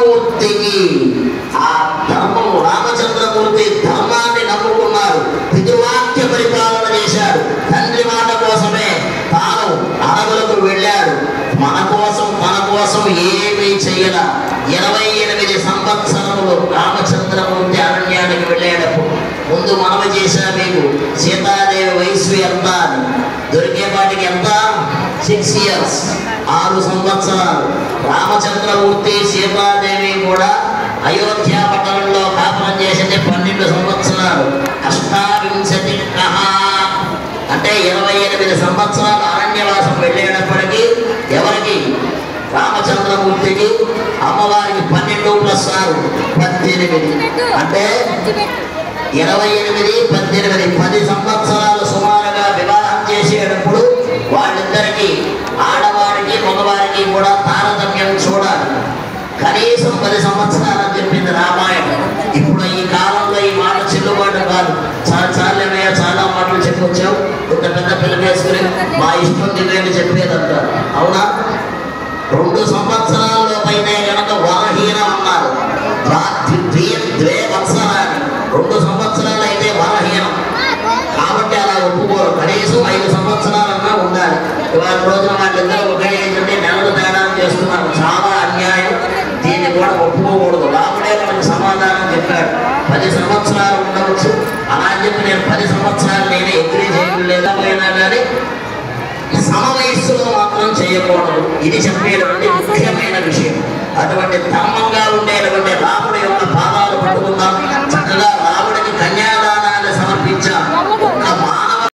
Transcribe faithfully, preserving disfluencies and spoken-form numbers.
రామచంద్రమూర్తికి ఆ ధర్మం, రామచంద్రమూర్తి ధర్మాన్ని నమ్ముకున్నారు, పితృవాక్య పరిపాలన చేశాడు. తండ్రి మాట కోసమే తాను అడవులకు వెళ్ళాడు. మన కోసం మన కోసం ఏమీ చెయ్యాల. ఇరవై ఎనిమిది సంవత్సరములు రామచంద్రమూర్తి అరణ్యానికి వెళ్ళేటప్పుడు ముందు మనవి చేశా మీకు, సీతాదేవి వయసు ఎంత అని. దొరికేపాటికి ఎంత? సిక్స్ ఇయర్స్ ఆరు సంవత్సరాలు. రామచంద్రమూర్తి సీతాదేవి కూడా అయోధ్య పట్టణంలో కాపురం చేసింది పన్నెండు సంవత్సరాలు. అష్టావింశతి అంటే ఇరవై ఎనిమిది సంవత్సరాలు అరణ్యవాసం వెళ్ళేటప్పటికీ ఎవరికి? రామచంద్రమూర్తికి. అమ్మవారికి పన్నెండు ప్లస్ ఆరు పద్దెనిమిది, అంటే ఇరవై ఎనిమిది పద్దెనిమిది పది సంవత్సరాలు సుమారుగా వివాహం చేసేటప్పుడు వాళ్ళిద్దరికి, ఆడవారికి మగవారికి కూడా తారతమ్యం చూడాలి. కనీసం పది సంవత్సరాలు అని చెప్పింది రామాయణం. ఇప్పుడు ఈ కాలంలో ఈ మాట చెల్లుబాటు కాదు. చాలా చాలేమయ్యా, చాలా మాటలు చెప్పొచ్చావు, ఇంత పెద్ద పిల్లలు వేసుకుని మా ఇష్టం దివేమి చెప్పేదంటారు. అవునా? రెండు సంవత్సరాల పైన కనుక వరహీనం అన్నారు. ద్వే వత్సరాన్ని రెండు సంవత్సరాలు అయితే వరహీనం కాబట్టి అలా ఒప్పుకోరు. కనీసం ఐదు సంవత్సరాలన్నా ఉండాలి. ఇవాళ రోజున వాళ్ళిద్దరూ ఒకే ఏంటంటే నెలలు తేడా చేస్తున్నారు. చాలా అన్యాయం. దీన్ని కూడా ఒప్పుకోకూడదు. రాముడే మనకు సమాధానం చెప్పాడు. పది సంవత్సరాలు ఉండవచ్చు అలా అని చెప్పి నేను పది సంవత్సరాలు నేను ఎగ్రీ చేయడం లేదా పోయినా కానీ సమ వయస్సులో మాత్రం చేయకూడదు. ఇది చెప్పేటువంటి ముఖ్యమైన విషయం. అటువంటి ధర్మంగా ఉండేటువంటి రాముడి యొక్క పాదాలు పట్టుకుందాం.